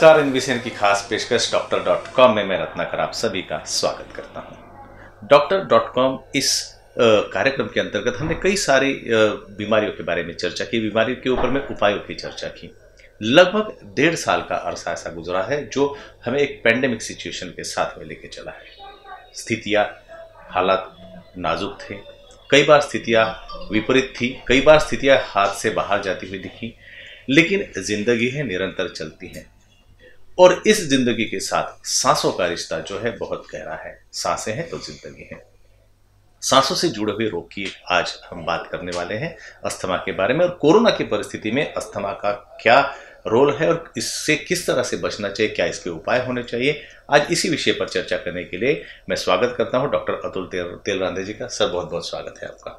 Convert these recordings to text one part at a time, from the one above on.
नमस्कार। इनविशन की खास पेशकश डॉक्टर.com में मैं रत्नाकर आप सभी का स्वागत करता हूं। डॉक्टर.com इस कार्यक्रम के अंतर्गत हमने कई सारी बीमारियों के बारे में चर्चा की, बीमारियों के ऊपर में उपायों की चर्चा की। लगभग 1.5 साल का अरसा ऐसा गुजरा है जो हमें एक पेंडेमिक सिचुएशन के साथ में लेके चला है। स्थितियाँ, हालात नाजुक थे, कई बार स्थितियाँ विपरीत थी, कई बार स्थितियाँ हाथ से बाहर जाती हुई दिखी, लेकिन जिंदगी है निरंतर चलती है। और इस जिंदगी के साथ सांसों का रिश्ता जो है बहुत गहरा है। सांसें हैं तो जिंदगी है। सांसों से जुड़े हुए रोग की आज हम बात करने वाले हैं, अस्थमा के बारे में, और कोरोना की परिस्थिति में अस्थमा का क्या रोल है और इससे किस तरह से बचना चाहिए, क्या इसके उपाय होने चाहिए। आज इसी विषय पर चर्चा करने के लिए मैं स्वागत करता हूं डॉक्टर अतुल तेलरांधे जी का। सर, बहुत बहुत स्वागत है आपका।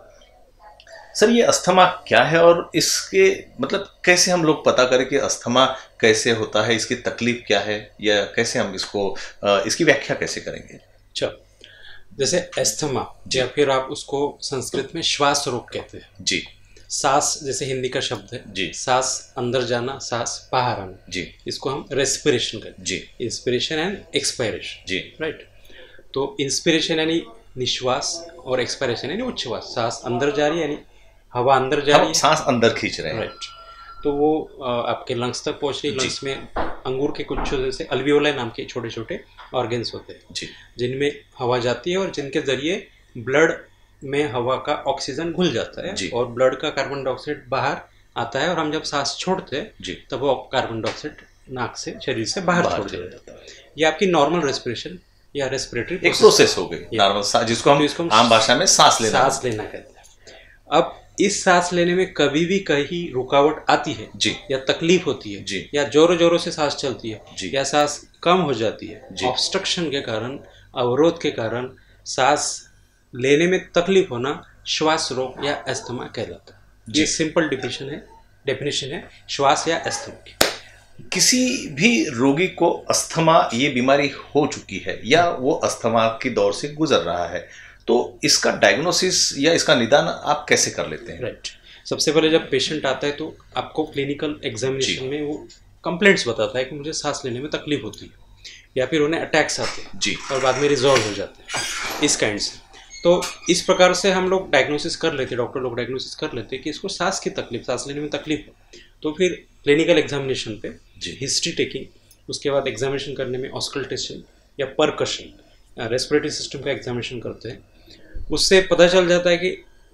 सर, ये अस्थमा क्या है और इसके मतलब कैसे हम लोग पता करें कि अस्थमा कैसे होता है, इसकी तकलीफ क्या है, या कैसे हम इसको इसकी व्याख्या कैसे करेंगे? अच्छा, जैसे अस्थमा या फिर आप उसको संस्कृत में श्वास रोग कहते हैं जी। सांस जैसे हिंदी का शब्द है जी। सांस अंदर जाना, सांस बाहर आना जी। इसको हम रेस्पिरेशन कहते हैं। जी। Inspiration and expiration. जी। राइट। तो इंस्पिरेशन यानी निश्वास और एक्सपायरेशन यानी उच्छ्वास। सांस अंदर जा रही है यानी हवा अंदर जा रही है, सांस अंदर खींच रहे हैं। राइट। तो वो आपके लंग्स तक पहुंच रही है। लंग्स में अंगूर के कुछ जैसे अल्वियोलाई नाम के छोटे छोटे ऑर्गन्स होते हैं जी, जिनमें हवा जाती है और जिनके जरिए ब्लड में हवा का ऑक्सीजन घुल जाता है और ब्लड का कार्बन डाइऑक्साइड बाहर आता है। और हम जब सांस छोड़ते हैं तब वो कार्बन डाइऑक्साइड नाक से, शरीर से बाहर छोड़ दिया जाता है। ये आपकी नॉर्मल रेस्पिरेशन या रेस्पिरेटरी एक प्रोसेस हो गई नॉर्मल, जिसको हम आम भाषा में सांस लेना कहते हैं। अब इस सांस लेने में कभी भी कहीं रुकावट आती है जी, या तकलीफ होती है जी, या जोरों जोरों से सांस चलती है जी, या सांस कम हो जाती है, ऑब्स्ट्रक्शन के कारण, अवरोध के कारण सांस लेने में तकलीफ होना श्वास रोग या अस्थमा कहलाता है। ये सिंपल डेफिनेशन है श्वास या अस्थमा की। किसी भी रोगी को अस्थमा ये बीमारी हो चुकी है या वो अस्थमा के दौर से गुजर रहा है, तो इसका डायग्नोसिस या इसका निदान आप कैसे कर लेते हैं? राइट। सबसे पहले जब पेशेंट आता है तो आपको क्लिनिकल एग्जामिनेशन में वो कंप्लेंट्स बताता है कि मुझे सांस लेने में तकलीफ होती है या फिर उन्हें अटैक्स आते हैं जी, और बाद में रिजॉल्व हो जाते हैं इस काइंड से। तो इस प्रकार से हम लोग डायग्नोसिस कर लेते हैं, डॉक्टर लोग डायग्नोसिस कर लेते हैं कि इसको सांस की तकलीफ, सांस लेने में तकलीफ है। तो फिर क्लिनिकल एग्जामिनेशन पे हिस्ट्री टेकिंग, उसके बाद एग्जामिनेशन करने में ऑस्कल्टेशन या परकशन, रेस्पिरेटरी सिस्टम का एग्जामिनेशन करते हैं। उससे पता चल जाता है कि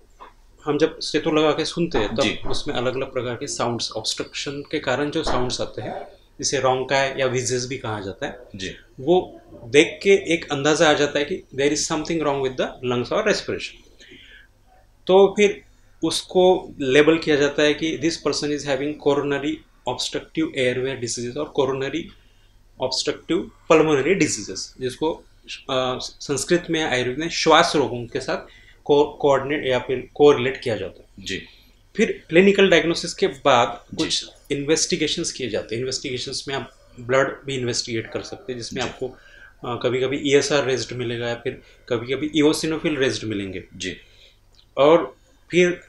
हम जब स्टेथो लगा के सुनते हैं तब उसमें अलग अलग प्रकार के साउंड्स, ऑब्स्ट्रक्शन के कारण जो साउंड्स आते हैं जिसे रोंकाई या विजेस भी कहा जाता है जी, वो देख के एक अंदाजा आ जाता है कि there is something wrong with the lungs और रेस्पिरेशन। तो फिर उसको लेबल किया जाता है कि this person is having coronary obstructive airway diseases और कोरोनरी ऑब्स्ट्रक्टिव पल्मोनरी डिसीजेस, जिसको संस्कृत में, आयुर्वेद में श्वास रोगों के साथ कोऑर्डिनेट या फिर कोरिलेट किया जाता है जी। फिर क्लिनिकल डायग्नोसिस के बाद कुछ इन्वेस्टिगेशंस किए जाते हैं। इन्वेस्टिगेशंस में आप ब्लड भी इन्वेस्टिगेट कर सकते हैं, जिसमें आपको कभी कभी ESR रेज्ड मिलेगा या फिर कभी कभी इओसिनोफिल रेज्ड मिलेंगे जी। और फिर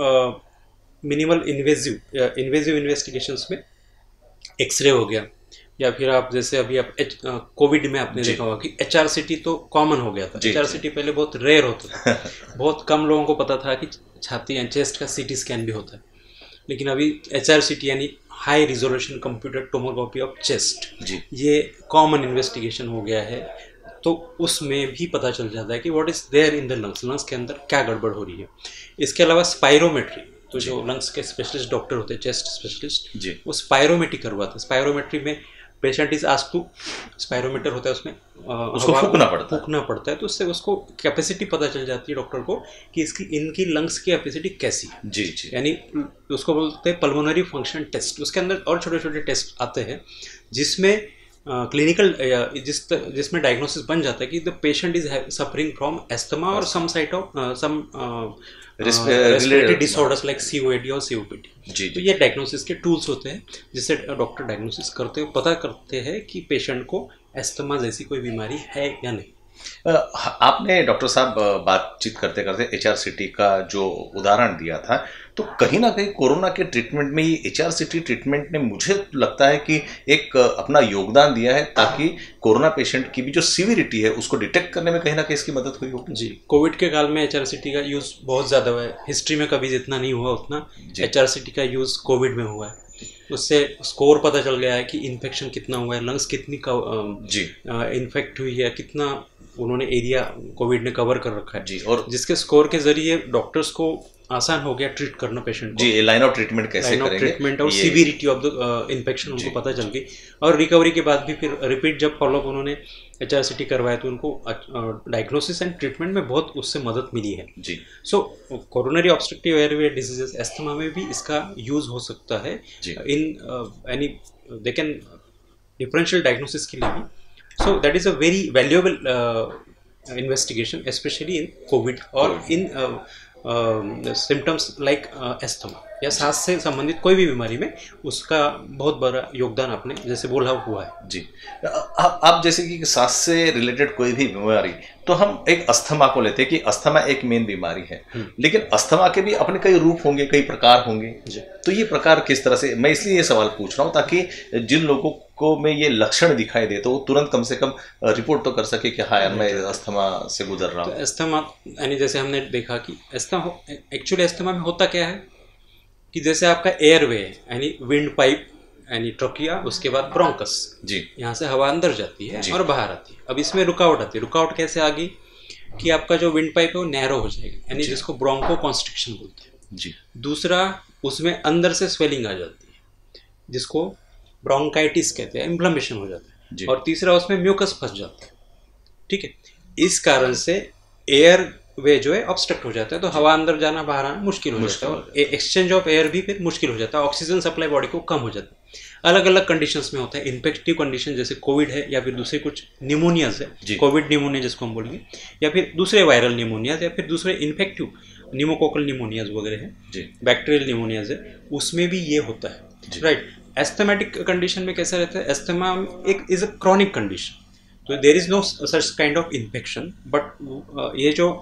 मिनिमल इन्वेजिव इन्वेस्टिगेशंस में एक्सरे हो गया, या फिर आप जैसे अभी आप कोविड में आपने देखा होगा कि HRCT तो कॉमन हो गया था। HRCT पहले बहुत रेयर होता था बहुत कम लोगों को पता था कि छाती या चेस्ट का CT स्कैन भी होता है, लेकिन अभी HRCT यानी high resolution computer tomography of chest, ये कॉमन इन्वेस्टिगेशन हो गया है। तो उसमें भी पता चल जाता है कि what is there in the lungs के अंदर क्या गड़बड़ हो रही है। इसके अलावा स्पायरोमेट्री, तो जो लंग्स के स्पेशलिस्ट डॉक्टर होते हैं, चेस्ट स्पेशलिस्ट, वो स्पायरोमेट्री करवाते हैं। स्पायरोमेट्री में patient is asked to, spirometer होता है उसमें उसको फूकना पड़ता है, तो उससे उसको कैपेसिटी पता चल जाती है डॉक्टर को कि इनकी लंग्स की कैपेसिटी कैसी है जी जी। यानी उसको बोलते हैं पल्मोनरी फंक्शन टेस्ट। उसके अंदर और छोटे छोटे टेस्ट आते हैं जिसमें क्लिनिकल जिसमें डायग्नोसिस बन जाता है कि the patient is suffering from asthma और some site of some respiratory disorders like COAD और COPD। तो ये डायग्नोसिस के टूल्स होते हैं जिससे डॉक्टर डायग्नोसिस करते हुए पता करते हैं कि पेशेंट को एस्थमा जैसी कोई बीमारी है या नहीं। आपने डॉक्टर साहब बातचीत करते करते HRCT का जो उदाहरण दिया था, तो कहीं ना कहीं कोरोना के ट्रीटमेंट में ये HRCT ट्रीटमेंट ने मुझे लगता है कि एक अपना योगदान दिया है, ताकि कोरोना पेशेंट की भी जो सीविरिटी है उसको डिटेक्ट करने में कहीं ना कहीं इसकी मदद हुई हो। जी, कोविड के काल में HRCT का यूज़ बहुत ज़्यादा हुआ है। हिस्ट्री में कभी जितना नहीं हुआ उतना HRCT का यूज़ कोविड में हुआ है। उससे स्कोर पता चल गया है कि इन्फेक्शन कितना हुआ है, लंग्स कितनी इन्फेक्ट हुई है, कितना उन्होंने एरिया कोविड ने कवर कर रखा है जी, और जिसके स्कोर के जरिए डॉक्टर्स को आसान हो गया ट्रीट करना पेशेंट को। जी, लाइन ऑफ ट्रीटमेंट कैसे करेंगे, ट्रीटमेंट और सीविरिटी ऑफ द इन्फेक्शन उनको पता चल गई। और रिकवरी के बाद भी फिर रिपीट जब फॉलोअप उन्होंने HRCT करवाया तो उनको डायग्नोसिस एंड ट्रीटमेंट में बहुत उससे मदद मिली है जी। So coronary obstructive airway diseases asthma में भी इसका यूज हो सकता है in any they can differential diagnosis के लिए भी। So that is a very valuable investigation specially in covid और इन सिम्टम्स लाइक एस्थमा या सांस से संबंधित कोई भी बीमारी में उसका बहुत बड़ा योगदान आपने जैसे बोला हुआ है जी। आप जैसे कि सांस से रिलेटेड कोई भी बीमारी, तो हम एक अस्थमा को लेते हैं कि अस्थमा एक मेन बीमारी है, लेकिन अस्थमा के भी अपने कई रूप होंगे, कई प्रकार होंगे, तो ये प्रकार किस तरह से, मैं इसलिए ये सवाल पूछ रहा हूँ ताकि जिन लोगों को में ये लक्षण दिखाई दे तो वो तुरंत कम से कम रिपोर्ट तो कर सके कि हाँ यार मैं अस्थमा से गुजर रहा हूँ। तो अस्थमा यानी जैसे हमने देखा कि एक्चुअली अस्थमा में होता क्या है कि जैसे आपका एयरवे यानी विंड पाइप यानी ट्रोकिया, उसके बाद ब्रोंकस जी, यहाँ से हवा अंदर जाती है और बाहर आती है। अब इसमें रुकावट आती है। रुकावट कैसे आ गई कि आपका जो विंड पाइप है वो नैरो हो जाएगा, यानी जिसको ब्रोंको कॉन्स्ट्रिक्शन बोलते हैं जी। दूसरा, उसमें अंदर से स्वेलिंग आ जाती है जिसको ब्रोंकाइटिस कहते हैं, इन्फ्लेमेशन हो जाता है। और तीसरा, उसमें म्यूकस फंस जाता है। ठीक है, इस कारण से एयर वे जो है ऑब्स्ट्रक्ट हो जाता है, तो हवा अंदर जाना बाहर आना मुश्किल हो जाता है और एक्सचेंज ऑफ एयर भी फिर मुश्किल हो जाता है। ऑक्सीजन सप्लाई बॉडी को कम हो जाता है। अलग अलग कंडीशंस में होता है। इन्फेक्टिव कंडीशन जैसे कोविड है या फिर दूसरे कुछ निमोनियाज है, कोविड निमोनिया जिसको हम बोलेंगे, या फिर दूसरे वायरल निमोनियाज या फिर दूसरे इन्फेक्टिव निमोकोकल निमोनियाज वगैरह है, बैक्टीरियल निमोनियाज है, उसमें भी ये होता है राइट। एस्थमेटिक कंडीशन में कैसा रहता है, एस्थमा एक इज अ क्रॉनिक कंडीशन, तो there is no such kind of infection, but ये जो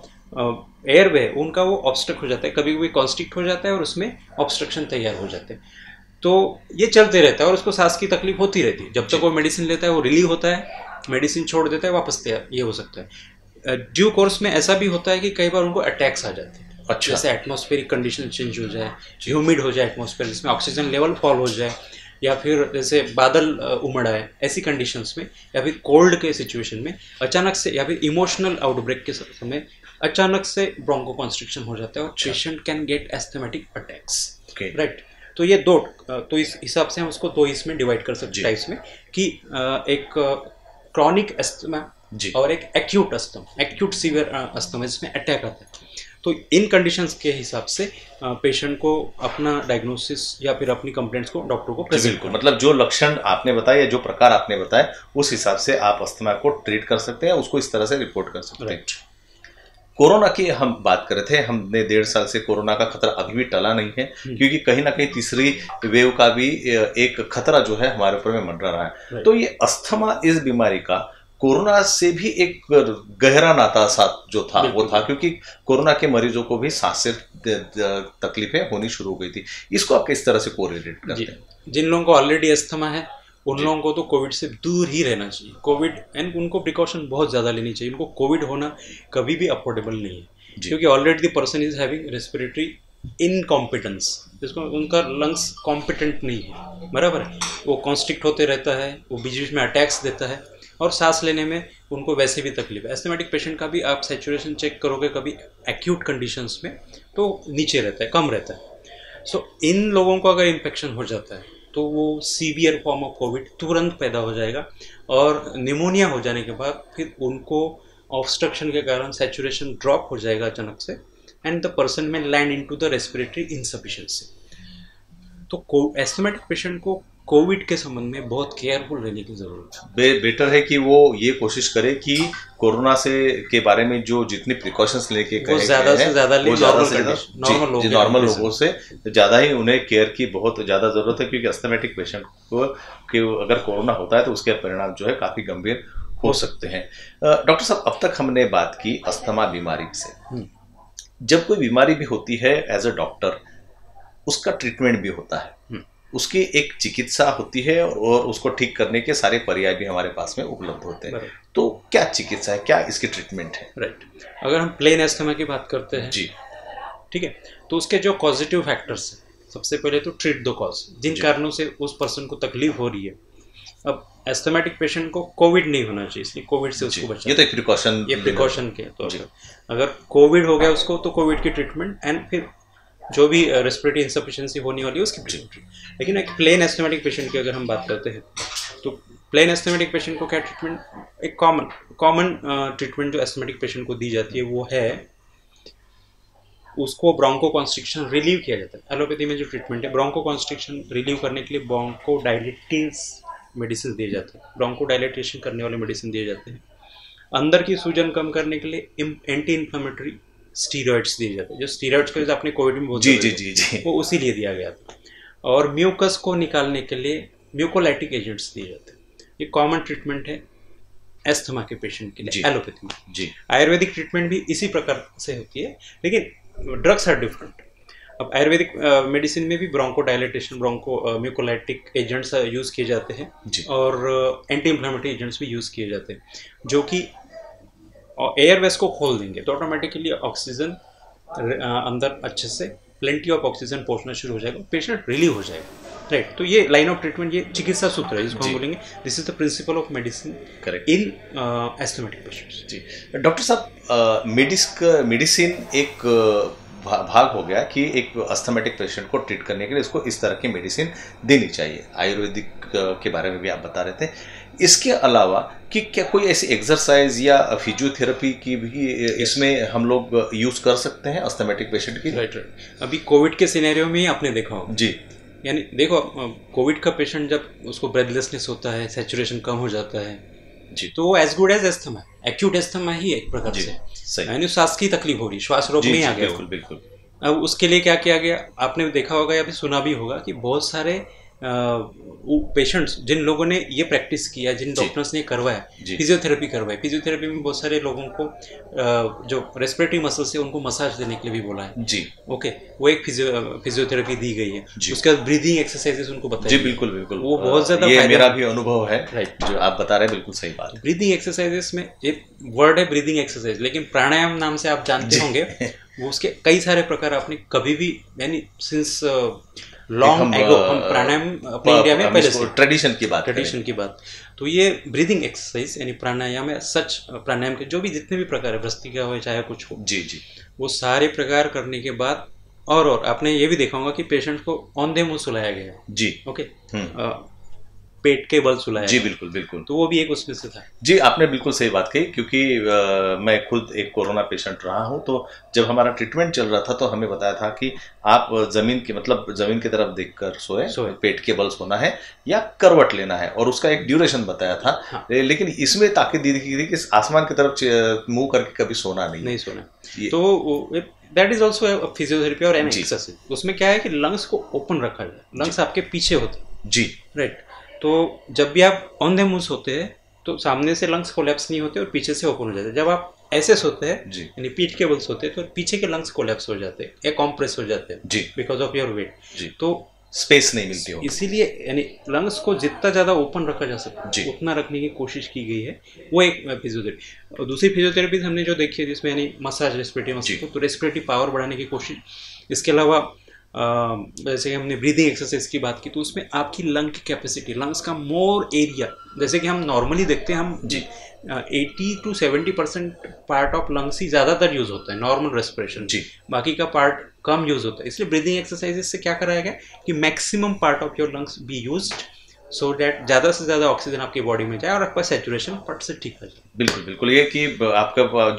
एयरवे उनका वो ऑब्स्ट्रक्ट हो जाता है, कभी कभी कॉन्स्ट्रिक्ट हो जाता है और उसमें ऑब्स्ट्रक्शन तैयार हो जाते हैं। तो ये चलते रहता है और उसको सांस की तकलीफ होती रहती है। जब तक वो मेडिसिन लेता है वो रिलीव होता है, मेडिसिन छोड़ देता है वापस तैयार, ये हो सकता है। ड्यू कोर्स में ऐसा भी होता है कि कई बार उनको अटैक्स आ जाते हैं। अच्छा। जैसे एटमॉस्फेरिक कंडीशन चेंज हो जाए, ह्यूमिड हो जाए एटमॉस्फेयर, जिसमें ऑक्सीजन लेवल फॉल हो जाए, या फिर जैसे बादल उमड़ आए, ऐसी कंडीशंस में, या फिर कोल्ड के सिचुएशन में अचानक से, या फिर इमोशनल आउटब्रेक के समय अचानक से ब्रोंको कॉन्स्ट्रिक्शन हो जाता है और patient can get asthmatic attacks right. तो ये दो, तो इस हिसाब से हम उसको दो इसमें डिवाइड कर सकते हैं टाइप्स में, कि एक क्रॉनिक अस्थमा और एक acute asthma, acute severe asthma जिसमें अटैक आता है। तो इन कंडीशंस के हिसाब से पेशेंट को अपना डायग्नोसिस या फिर अपनी कंप्लेंट्स को डॉक्टर को प्रेजेंट करो। मतलब जो लक्षण आपने बताया, जो प्रकार आपने बताया, उस हिसाब से आप अस्थमा को ट्रीट कर सकते हैं, उसको इस तरह से रिपोर्ट कर सकते हैं। कोरोना की हम बात कर रहे थे, हमने 1.5 साल से कोरोना का खतरा अभी भी टला नहीं है, क्योंकि कहीं ना कहीं तीसरी वेव का भी एक खतरा जो है हमारे ऊपर में मंडरा रहा है। तो ये अस्थमा इस बीमारी का कोरोना से भी एक गहरा नाता साथ जो था वो था, क्योंकि कोरोना के मरीजों को भी सांस से तकलीफें होनी शुरू हो गई थी। इसको आप किस तरह से कोरिलेट करते हैं? जिन लोगों को ऑलरेडी अस्थमा है उन लोगों को तो कोविड से दूर ही रहना चाहिए। कोविड एंड उनको प्रिकॉशन बहुत ज़्यादा लेनी चाहिए। उनको कोविड होना कभी भी अफोर्डेबल नहीं है, क्योंकि already the person is having respiratory incompetence, जिसको उनका लंग्स कॉम्पिटेंट नहीं है, बराबर है। वो कॉन्स्ट्रिक्ट होते रहता है, वो बीच बीच में अटैक्स देता है और सांस लेने में उनको वैसे भी तकलीफ है। एस्थमेटिक पेशेंट का भी आप सैचुरेशन चेक करोगे कभी एक्यूट कंडीशंस में तो नीचे रहता है, कम रहता है। सो इन लोगों को अगर इन्फेक्शन हो जाता है तो वो सीवियर फॉर्म ऑफ कोविड तुरंत पैदा हो जाएगा, और निमोनिया हो जाने के बाद फिर उनको ऑब्स्ट्रक्शन के कारण सैचुरेशन ड्रॉप हो जाएगा अचानक से, and the person may land into the respiratory insufficiency. तो एस्थमेटिक पेशेंट को कोविड के संबंध में बहुत केयरफुल रहने की जरूरत है। बेटर है कि वो ये कोशिश करे कि कोरोना से के बारे में जो जितनी प्रिकॉशंस लेके वो ज्यादा से ज्यादा नॉर्मल लोगों से ज्यादा ही उन्हें केयर की बहुत ज्यादा जरूरत है, क्योंकि एस्थमेटिक पेशेंट को कि अगर कोरोना होता है तो उसके परिणाम जो है काफी गंभीर हो सकते हैं। डॉक्टर साहब, अब तक हमने बात की अस्थमा बीमारी से। जब कोई बीमारी भी होती है, एज अ डॉक्टर उसका ट्रीटमेंट भी होता है, उसकी एक चिकित्सा होती है और उसको ठीक करने के सारे पर्याय भी हमारे पास में उपलब्ध होते हैं। तो क्या चिकित्सा है, क्या इसकी ट्रीटमेंट है? राइट, अगर हम प्लेन अस्थमा की बात करते हैं जी, ठीक है, तो उसके जो पॉजिटिव फैक्टर्स हैं, सबसे पहले तो ट्रीट द कॉज, जिन कारणों से उस पर्सन को तकलीफ हो रही है। अब एस्थमेटिक पेशेंट को कोविड नहीं होना चाहिए, इसलिए कोविड से उसको बचाना, ये तो एक प्रिकॉशन, ये प्रिकॉशन के तौर पर। अगर कोविड हो गया उसको तो कोविड की ट्रीटमेंट, एंड फिर जो भी रेस्पिरेटरी इंसफिशिएंसी होने वाली है उसकी ट्रीटमेंट। लेकिन एक प्लेन एस्थमेटिक पेशेंट की अगर हम बात करते हैं, तो प्लेन एस्थमेटिक पेशेंट को क्या ट्रीटमेंट, एक कॉमन ट्रीटमेंट जो एस्थमेटिक पेशेंट को दी जाती है वो है, उसको ब्रोंको कॉन्स्ट्रिक्शन रिलीव किया जाता है। एलोपैथी में जो ट्रीटमेंट है, ब्रोंको कॉन्स्ट्रिक्शन रिलीव करने के लिए ब्रोंको डायलेटिव्स मेडिसिन दिए जाते हैं, ब्रोंको डायलेटेशन करने वाले मेडिसिन दिए जाते हैं। अंदर की सूजन कम करने के लिए एंटी इन्फ्लेमेटरी स्टीरॉइड्स दिए जाते हैं, जो स्टीरॉइड्स को आपने कोविड में बहुत जी, वो उसी लिए दिया गया था। और म्यूकस को निकालने के लिए म्यूकोलाइटिक एजेंट्स दिए जाते हैं। ये कॉमन ट्रीटमेंट है एस्थमा के पेशेंट के लिए एलोपैथी में। जी, आयुर्वेदिक ट्रीटमेंट भी इसी प्रकार से होती है, लेकिन ड्रग्स आर डिफरेंट। अब आयुर्वेदिक मेडिसिन में भी broncho dilatation, broncho mucolytic agents use किए जाते हैं और एंटी इन्फ्लेमेटरी एजेंट्स भी यूज़ किए जाते हैं, जो कि एयरवेज को खोल देंगे तो ऑटोमेटिकली ऑक्सीजन अंदर अच्छे से प्लेंटी ऑफ ऑक्सीजन पहुंचना शुरू हो जाएगा, पेशेंट रिलीव हो जाएगा। राइट, तो ये लाइन ऑफ ट्रीटमेंट, ये चिकित्सा सूत्र है जिसको हम बोलेंगे this is the principal of medicine in asthmatic patients. जी डॉक्टर साहब, मेडिसिन एक भाग हो गया कि एक अस्थमेटिक पेशेंट को ट्रीट करने के लिए उसको इस तरह की मेडिसिन देनी चाहिए। आयुर्वेदिक के बारे में भी आप बता रहे थे। इसके अलावा कि क्या कोई ऐसी एक्सरसाइज या फिजियोथेरेपी की भी इसमें हम लोग यूज कर सकते हैं अस्थमेटिक पेशेंट की? राइट, अभी कोविड के सिनेरियो में ही आपने देखा होगा जी, यानी देखो कोविड का पेशेंट जब उसको ब्रेथलेसनेस होता है, सैचुरेशन कम हो जाता है जी, तो वो as good as asthma, acute asthma ही एक प्रकार से, यानी सांस की तकलीफ हो रही, श्वास रोक नहीं आ गया। बिल्कुल बिल्कुल। अब उसके लिए क्या किया गया, आपने देखा होगा या फिर सुना भी होगा कि बहुत सारे पेशेंट्स जिन लोगों ने ये प्रैक्टिस किया, जिन डॉक्टर्स ने करवाया, फिजियोथेरेपी करवाई, फिजियोथेरेपी में बहुत सारे लोगों को जो रेस्पिरेटरी मसल्स है उनको मसाज देने के लिए भी बोला है। जी, ओके, वो एक फिजियोथेरेपी दी गई है। उसके बाद ब्रीदिंग एक्सरसाइजेस उनको बताई। जी बिल्कुल बिल्कुल, वो बहुत ज्यादा ये मेरा भी अनुभव है। राइट, जो आप बता रहे हैं बिल्कुल सही बात। ब्रीदिंग एक्सरसाइजेस में एक वर्ड है ब्रीदिंग एक्सरसाइज, लेकिन प्राणायाम नाम से आप जानते होंगे, वो उसके कई सारे प्रकार आपने कभी भी, यानी सिंस लॉन्ग एगो हम प्राणायाम अपने इंडिया में पहले से ट्रेडिशन की बात, तो ये ब्रीदिंग एक्सरसाइज यानी प्राणायाम है। सच प्राणायाम के जो भी जितने भी प्रकार है, भस्त्रिका हो चाहे कुछ हो, जी जी, वो सारे प्रकार करने के बाद और आपने ये भी देखा होगा कि पेशेंट को औंधे मुंह सुलाया गया। जी, ओके, पेट के बल सुलाया। जी बिल्कुल बिल्कुल, तो वो भी एक उसमें से था। जी, आपने बिल्कुल सही बात कही, क्योंकि मैं खुद एक कोरोना पेशेंट रहा हूं। तो जब हमारा ट्रीटमेंट चल रहा था तो हमें बताया था कि आप जमीन की तरफ देखकर सोए, पेट के बल सोना है या करवट लेना है, और उसका एक ड्यूरेशन बताया था। हाँ। लेकिन इसमें ताकीद दी थी कि आसमान की तरफ मुंह करके कभी सोना नहीं सोना। तो दैट इज ऑल्सो फिजियोथेरेपी और एन एक्सरसाइज। उसमें क्या है कि लंग्स को ओपन रखा जाए, लंग्स आपके पीछे होते हैं। जी, राइट, तो जब भी आप ऑन द मुंह सोते हैं तो सामने से लंग्स कोलैप्स नहीं होते और पीछे से ओपन हो जाते हैं। जब आप ऐसे सोते हैं यानी पीठ के बल सोते हैं तो पीछे के लंग्स कोलैप्स हो जाते हैं या कॉम्प्रेस हो जाते हैं जी, बिकॉज ऑफ योर वेट। तो स्पेस नहीं मिलती हो, इसीलिए यानी लंग्स को जितना ज़्यादा ओपन रखा जा सके उतना रखने की कोशिश की गई है। वो एक फिजियोथेरेपी। और दूसरी फिजियोथेरेपी हमने जो देखी है जिसमें यानी मसाज, रेस्पिरेटरी मसल, तो रेस्पिरेटरी पावर बढ़ाने की कोशिश। इसके अलावा जैसे कि हमने ब्रीदिंग एक्सरसाइज की बात की, तो उसमें आपकी लंग की कैपेसिटी, लंग्स का मोर एरिया, जैसे कि हम नॉर्मली देखते हैं, हम 80 to 70% पार्ट ऑफ लंग्स ही ज़्यादातर यूज़ होता है नॉर्मल रेस्पिरेशन, बाकी का पार्ट कम यूज़ होता है। इसलिए ब्रीदिंग एक्सरसाइजेज से क्या कराया गया कि maximum part of your lungs be used, so that ज़्यादा से ज़्यादा ऑक्सीजन आपकी बॉडी में जाए और आपका सैचुरेशन फट से ठीक हो जाए। बिल्कुल बिल्कुल, ये कि आपका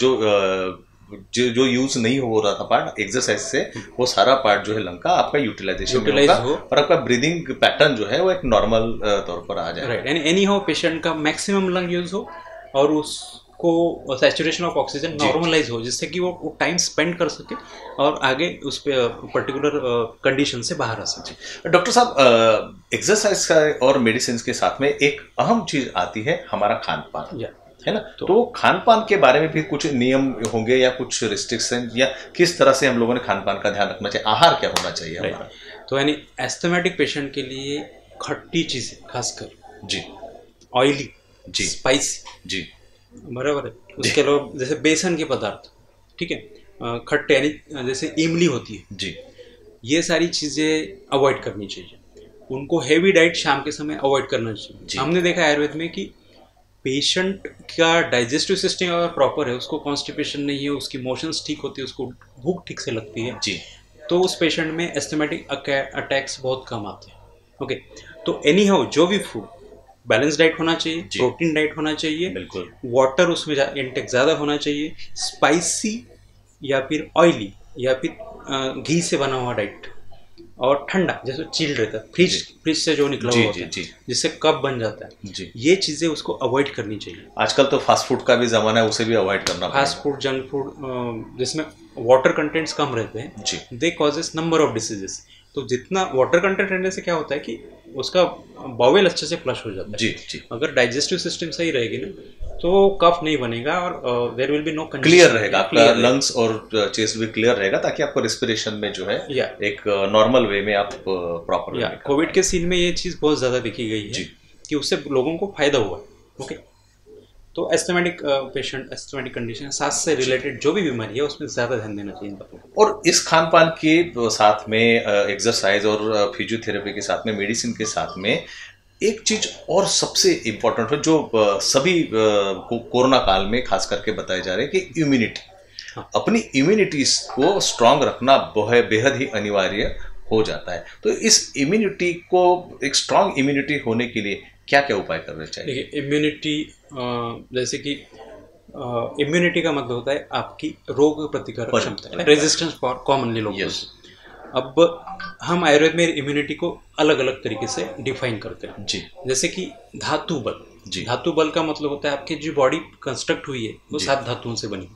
जो यूज नहीं हो रहा था पार्ट एक्सरसाइज से, वो सारा पार्ट जो है लंग का आपका यूटिलाइज हो और आपका ब्रीदिंग पैटर्न जो है वो एक नॉर्मल तौर पर आ जाए। राइट, यानी एनी हो पेशेंट का मैक्सिमम लंग यूज हो और उसको सैचुरेशन ऑफ ऑक्सीजन नॉर्मलाइज हो, जिससे कि वो टाइम स्पेंड कर सके और आगे उस पर्टिकुलर कंडीशन से बाहर आ सके। डॉक्टर साहब, एक्सरसाइज का और मेडिसिन के साथ में एक अहम चीज आती है हमारा खान पान। है ना। तो खान पान के बारे में भी कुछ नियम होंगे या कुछ रिस्ट्रिक्शन, या किस तरह से हम लोगों ने खान पान का ध्यान रखना चाहिए, आहार क्या होना चाहिए हमारा? तो यानी एस्थमेटिक पेशेंट के लिए खट्टी चीज़ें खासकर जी, ऑयली जी, स्पाइसी जी, बराबर है। उसके अलावा जैसे बेसन के पदार्थ, ठीक है, खट्टे यानी जैसे इमली होती है जी, ये सारी चीज़ें अवॉइड करनी चाहिए। उनको हेवी डाइट शाम के समय अवॉइड करना चाहिए। हमने देखा आयुर्वेद में कि पेशेंट का डाइजेस्टिव सिस्टम अगर प्रॉपर है, उसको कॉन्स्टिपेशन नहीं है, उसकी मोशंस ठीक होती है, उसको भूख ठीक से लगती है जी, तो उस पेशेंट में एस्थमेटिक अटैक्स बहुत कम आते हैं। ओके, तो एनी हाउ जो भी फूड बैलेंस डाइट होना चाहिए, प्रोटीन डाइट होना चाहिए, बिल्कुल, वाटर उसमें इंटेक ज़्यादा होना चाहिए, स्पाइसी या फिर ऑयली या फिर घी से बना हुआ डाइट, और ठंडा जैसे चिल्ड रहता है, फ्रिज से जो निकला हुआ होता है जिससे कप बन जाता है, ये चीज़ें उसको अवॉइड करनी चाहिए। आजकल तो फास्ट फूड का भी ज़माना है, उसे भी अवॉइड करना पड़ेगा। फास्ट फूड, जंक फूड जिसमें वाटर कंटेंट्स कम रहते हैं, they causes number of diseases. तो जितना वाटर कंटेंट रहने से क्या होता है कि उसका बाउल अच्छे से फ्लश हो जाता है। जी। अगर डाइजेस्टिव सिस्टम सही रहेगी ना तो कफ नहीं बनेगा और there will be no congestion, clear रहेगा आपका लंग्स और चेस्ट भी क्लियर रहेगा, ताकि आपको रेस्पिरेशन में जो है एक नॉर्मल वे में आप प्रॉपर। कोविड के सीन में ये चीज़ बहुत ज़्यादा देखी गई है कि उससे लोगों को फायदा हुआ। ओके, तो एस्थमेटिक पेशेंट, एस्थमेटिक कंडीशन, सांस से रिलेटेड जो भी बीमारी है उसमें ज़्यादा ध्यान देना चाहिए इन बातों को। और इस खान पान के साथ में एक्सरसाइज और फिजियोथेरेपी के साथ में, मेडिसिन के साथ में एक चीज और सबसे इम्पोर्टेंट है जो सभी कोरोना काल में खास करके बताए जा रहे हैं कि इम्यूनिटी। अपनी इम्यूनिटी को स्ट्रांग रखना बेहद ही अनिवार्य हो जाता है। तो इस इम्यूनिटी को, एक स्ट्रांग इम्यूनिटी होने के लिए क्या क्या उपाय करने चाहिए? देखिए, इम्यूनिटी जैसे कि इम्यूनिटी का मतलब होता है आपकी रोग प्रतिकारक क्षमता, रेजिस्टेंस पावर कॉमनली लोग। अब हम आयुर्वेद में इम्यूनिटी को अलग अलग तरीके से डिफाइन करते हैं जी। जैसे कि धातु बल। धातु बल का मतलब होता है आपकी जो बॉडी कंस्ट्रक्ट हुई है वो 7 धातुओं से बनी,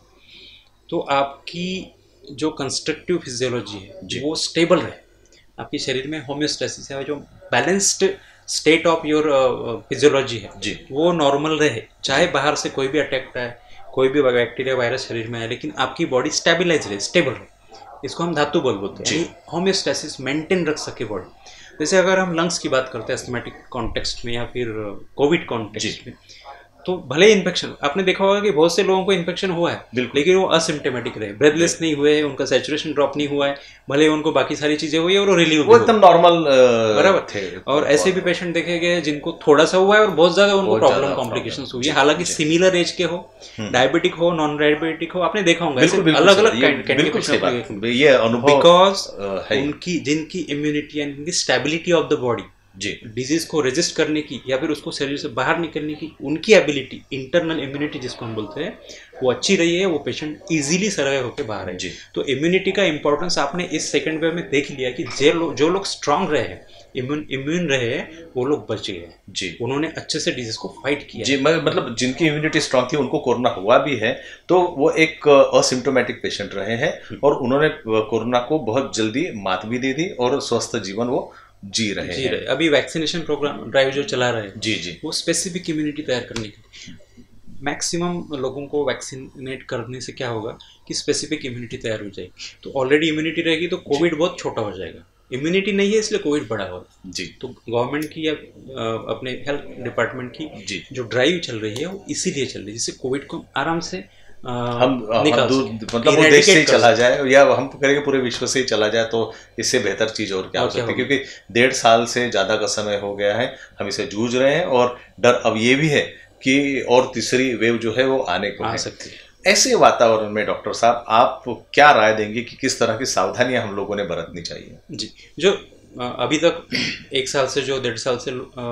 तो आपकी जो कंस्ट्रक्टिव फिजियोलॉजी है वो स्टेबल रहे, आपके शरीर में होम्योस्टेसिस है, जो balanced state of your physiology है वो नॉर्मल रहे, चाहे बाहर से कोई भी अटैक आए, कोई भी बैक्टीरिया वायरस शरीर में आए, लेकिन आपकी बॉडी स्टेबलाइज रहे, स्टेबल रहे। इसको हम धातु बल बोलते हैं, होम्योस्टेसिस मेंटेन रख सके बॉडी। जैसे अगर हम लंग्स की बात करते हैं एस्थमेटिक कॉन्टेक्स्ट में या फिर कोविड कॉन्टेक्स्ट में, तो भले इन्फेक्शन, आपने देखा होगा कि बहुत से लोगों को इन्फेक्शन हुआ है लेकिन वो असिम्प्टोमेटिक रहे, ब्रेथलेस नहीं हुए, उनका सैचुरेशन ड्रॉप नहीं हुआ है, भले उनको बाकी सारी चीजें हुई और वो रिलीव, वो एकदम नॉर्मल बराबर थे। और ऐसे भी पेशेंट देखे गए जिनको थोड़ा सा हुआ है और बहुत ज्यादा उनको प्रॉब्लम कॉम्प्लिकेशंस हुई है, हालांकि सिमिलर एज के हो, डायबिटिक हो, नॉन डायबिटिक हो, आपने देखा होगा अलग अलग कैटेगरी, ये अनुभव, बिकॉज उनकी जिनकी इम्यूनिटी एंड इनकी stability of the body disease को रेजिस्ट करने की या फिर उसको शरीर से बाहर निकलने की उनकी एबिलिटी, इंटरनल इम्यूनिटी जिसको हम बोलते हैं, वो अच्छी रही है, वो पेशेंट इजीली सर्वाइव होकर बाहर है। तो इम्यूनिटी का इंपॉर्टेंस आपने इस सेकंड वेव में देख लिया कि जो लोग स्ट्रांग रहे हैं, इम्यून रहे हैं, वो लोग बच गए जी, उन्होंने अच्छे से डिजीज को फाइट किया जी। मतलब जिनकी इम्यूनिटी स्ट्रांग थी उनको कोरोना हुआ भी है तो वो एक असिम्प्टोमेटिक पेशेंट रहे हैं और उन्होंने कोरोना को बहुत जल्दी मात भी दे दी और स्वस्थ जीवन वो जी रहे हैं। अभी वैक्सीनेशन प्रोग्राम ड्राइव जो चला रहे हैं जी, वो स्पेसिफिक इम्यूनिटी तैयार करने के लिए, मैक्सिमम लोगों को वैक्सीनेट करने से क्या होगा कि स्पेसिफिक इम्यूनिटी तैयार हो जाएगी। तो ऑलरेडी इम्यूनिटी रहेगी तो कोविड बहुत छोटा हो जाएगा, इम्यूनिटी नहीं है इसलिए कोविड बड़ा हो जी। तो गवर्नमेंट की या अपने हेल्थ डिपार्टमेंट की जो ड्राइव चल रही है वो इसीलिए चल रही है जिससे कोविड को आराम से हम मतलब वो देश से ही चला जाए या हम करेंगे पूरे विश्व से ही चला जाए तो इससे बेहतर चीज और क्या हो सकती है, क्योंकि 1.5 साल से ज्यादा का समय हो गया है, हम इसे जूझ रहे हैं और डर अब ये भी है कि और तीसरी वेव जो है वो आने को आ सकती है। ऐसे वातावरण में डॉक्टर साहब आप क्या राय देंगे कि किस तरह की सावधानियां हम लोगों ने बरतनी चाहिए? जी, जो अभी तक 1 साल से जो 1.5 साल से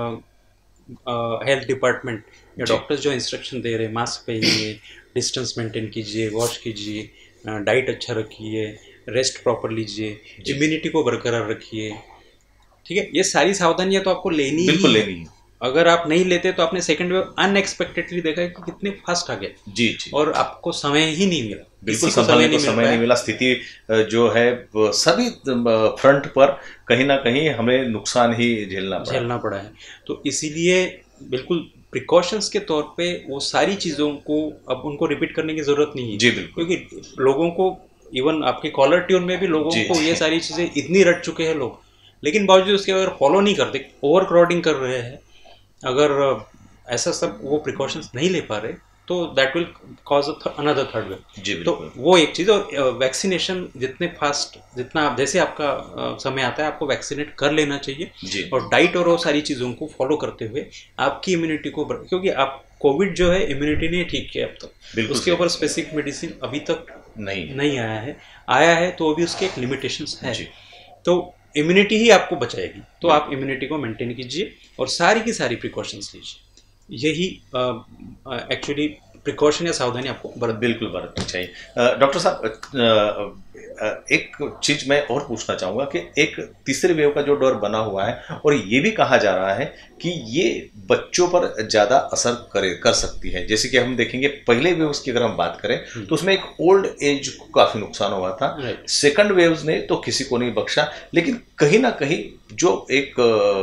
हेल्थ डिपार्टमेंट या डॉक्टर्स जो इंस्ट्रक्शन दे रहे हैं, मास्क पहनिए, डिस्टेंस मेंटेन कीजिए, वॉश कीजिए, डाइट अच्छा रखिए, रेस्ट प्रॉपर लीजिए, इम्यूनिटी को बरकरार रखिए, ठीक है, ये सारी सावधानियां तो आपको लेनी है। अगर आप नहीं लेते तो आपने सेकंड वेव अनएक्सपेक्टेडली देखा कि कितने फास्ट आ गए जी, और आपको समय ही नहीं मिला, बिल्कुल समय नहीं मिला। स्थिति जो है सभी फ्रंट पर कहीं ना कहीं हमें नुकसान ही झेलना पड़ा है। तो इसीलिए बिल्कुल प्रिकॉशंस के तौर पे वो सारी चीज़ों को अब उनको रिपीट करने की ज़रूरत नहीं है जी बिल्कुल, क्योंकि लोगों को इवन आपके कॉलर ट्यून में भी लोगों को ये सारी चीज़ें इतनी रट चुके हैं लोग, लेकिन बावजूद उसके अगर फॉलो नहीं करते, ओवर क्राउडिंग कर रहे हैं, अगर ऐसा सब वो प्रिकॉशंस नहीं ले पा रहे तो that will cause another third wave. तो वो एक चीज़। और वैक्सीनेशन जितने फास्ट, जितना जैसे आपका समय आता है आपको वैक्सीनेट कर लेना चाहिए, और डाइट और वो सारी चीज़ों को फॉलो करते हुए आपकी इम्यूनिटी को, क्योंकि आप कोविड जो है इम्यूनिटी ने ठीक किया अब तक, उसके ऊपर स्पेसिफिक मेडिसिन अभी तक नहीं आया है तो अभी उसके एक लिमिटेशंस है। तो इम्यूनिटी ही आपको बचाएगी, तो आप इम्यूनिटी को मेंटेन कीजिए और सारी की सारी प्रिकॉशंस लीजिए। यही एक्चुअली प्रिकॉशन या सावधानी आपको बिल्कुल बरतनी चाहिए। डॉक्टर साहब, एक चीज मैं और पूछना चाहूँगा कि एक तीसरे वेव का जो डर बना हुआ है, और ये भी कहा जा रहा है कि ये बच्चों पर ज़्यादा असर कर सकती है। जैसे कि हम देखेंगे पहले वेव्स की अगर हम बात करें तो उसमें एक ओल्ड एज को काफ़ी नुकसान हुआ था, सेकंड वेव्स ने तो किसी को नहीं बख्शा, लेकिन कहीं ना कहीं जो एक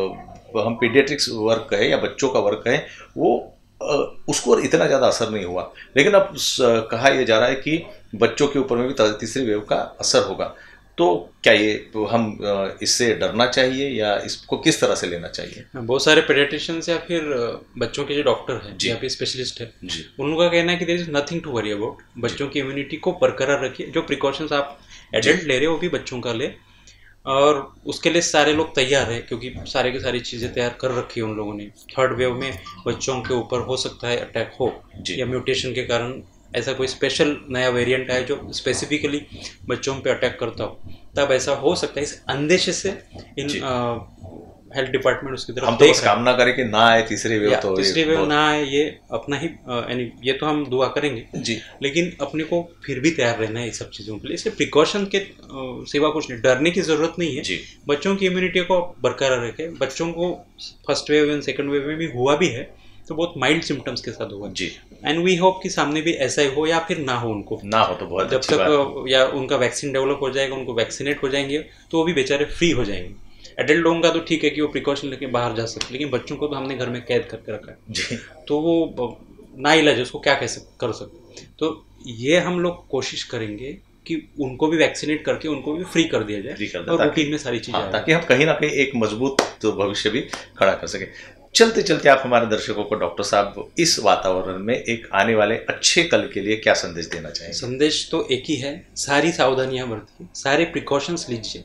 हम पीडियाट्रिक्स वर्क है या बच्चों का वर्क है वो उसको इतना ज़्यादा असर नहीं हुआ, लेकिन अब कहा यह जा रहा है कि बच्चों के ऊपर में भी तीसरी वेव का असर होगा। तो क्या ये हम इससे डरना चाहिए या इसको किस तरह से लेना चाहिए? बहुत सारे पेडियाट्रिशियंस या फिर बच्चों के जो डॉक्टर हैं या फिर स्पेशलिस्ट है, उन लोगों का कहना है कि there is nothing to worry about. बच्चों की इम्यूनिटी को बरकरार रखिए, जो प्रिकॉशंस आप एडल्ट ले रहे हो वो भी बच्चों का ले, और उसके लिए सारे लोग तैयार हैं क्योंकि सारे की सारी चीज़ें तैयार कर रखी है उन लोगों ने। थर्ड वेव में बच्चों के ऊपर हो सकता है अटैक हो, या म्यूटेशन के कारण ऐसा कोई स्पेशल नया वेरिएंट आए जो स्पेसिफिकली बच्चों पे अटैक करता हो, तब ऐसा हो सकता है। इस अंदेशे से इन हेल्थ डिपार्टमेंट उसकी तरफ हम तो बस कामना करें कि ना आए तीसरी वेव, तो तीसरी वेव ना आए, ये अपना ही यानी ये तो हम दुआ करेंगे जी, लेकिन अपने को फिर भी तैयार रहना है इस सब चीज़ों के लिए। इसलिए प्रिकॉशन के सिवा कुछ नहीं, डरने की ज़रूरत नहीं है जी। बच्चों की इम्यूनिटी को बरकरार रखें। बच्चों को first wave and second wave में भी हुआ भी है तो बहुत माइल्ड सिम्टम्स के साथ हुआ जी, एंड वी होप कि सामने भी ऐसा ही हो या फिर ना हो, उनको ना हो तो बहुत जब तक या उनका वैक्सीन डेवलप हो जाएगा, उनको वैक्सीनेट हो जाएंगे तो वो भी बेचारे फ्री हो जाएंगे। एडल्ट लोगों का तो ठीक है कि वो प्रिकॉशन लेके बाहर जा सकते, लेकिन बच्चों को तो हमने घर में कैद करके रखा है तो वो ना इलाज है, उसको क्या कैसे कर सकते। तो ये हम लोग कोशिश करेंगे कि उनको भी वैक्सीनेट करके उनको भी फ्री कर दिया जाए और रूटीन में सारी चीज़ें, ताकि हम कहीं ना कहीं एक मजबूत तो भविष्य भी खड़ा कर सके। चलते चलते आप हमारे दर्शकों को डॉक्टर साहब इस वातावरण में एक आने वाले अच्छे कल के लिए क्या संदेश देना चाहेंगे? संदेश तो एक ही है, सारी सावधानियां बरतिए, सारे प्रिकॉशंस लीजिए,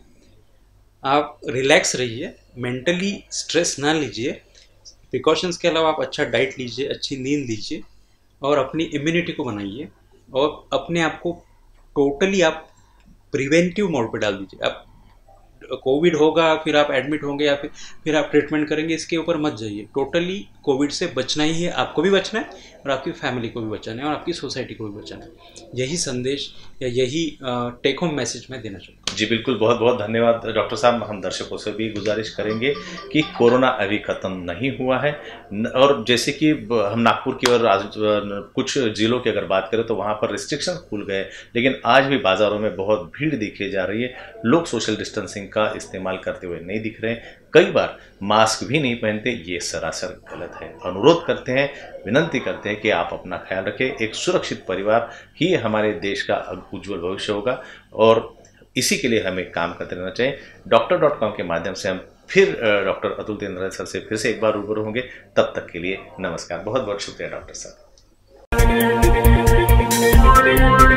आप रिलैक्स रहिए, मेंटली स्ट्रेस ना लीजिए। प्रिकॉशंस के अलावा आप अच्छा डाइट लीजिए, अच्छी नींद लीजिए और अपनी इम्यूनिटी को बनाइए और अपने आप को टोटली आप प्रिवेंटिव मोड पे डाल दीजिए। आप कोविड होगा फिर आप एडमिट होंगे या फिर आप ट्रीटमेंट करेंगे, इसके ऊपर मत जाइए। टोटली कोविड से बचना ही है, आपको भी बचना है और आपकी फैमिली को भी बचाना है और आपकी सोसाइटी को भी बचाना है। यही संदेश या यही टेक होम मैसेज मैं देना चाहूँगा। जी बिल्कुल, बहुत बहुत धन्यवाद डॉक्टर साहब। हम दर्शकों से भी गुजारिश करेंगे कि कोरोना अभी ख़त्म नहीं हुआ है, और जैसे कि हम नागपुर की और कुछ ज़िलों की अगर बात करें तो वहाँ पर रिस्ट्रिक्शन खुल गए, लेकिन आज भी बाज़ारों में बहुत भीड़ दिखी जा रही है। लोग सोशल डिस्टेंसिंग का इस्तेमाल करते हुए नहीं दिख रहे, कई बार मास्क भी नहीं पहनते। ये सरासर गलत है। अनुरोध करते हैं, विनंती करते हैं कि आप अपना ख्याल रखें। एक सुरक्षित परिवार ही हमारे देश का उज्जवल भविष्य होगा और इसी के लिए हमें काम करते रहना चाहिए। Doctor.com के माध्यम से हम फिर डॉक्टर अतुल तेंद्रा सर से फिर से एक बार रूबरू होंगे। तब तक के लिए नमस्कार। बहुत बहुत शुक्रिया डॉक्टर साहब।